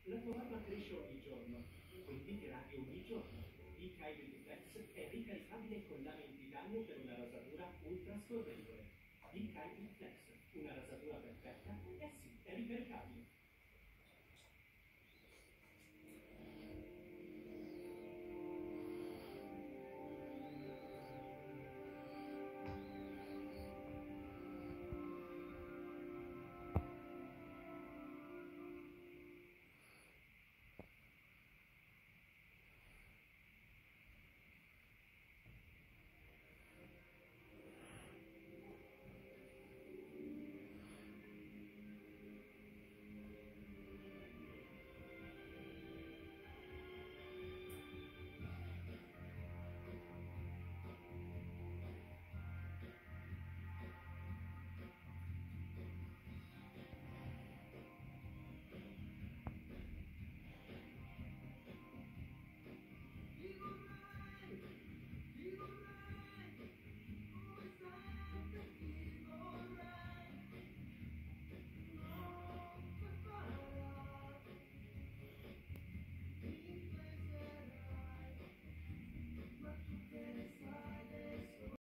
La tua barba cresce ogni giorno, quindi ti radi ogni giorno. Il Kyrie Flex è ricaricabile con lame in titanio per una rasatura ultra scorrevole. Il Kyrie Flex, una rasatura perfetta, sì, è ricaricabile.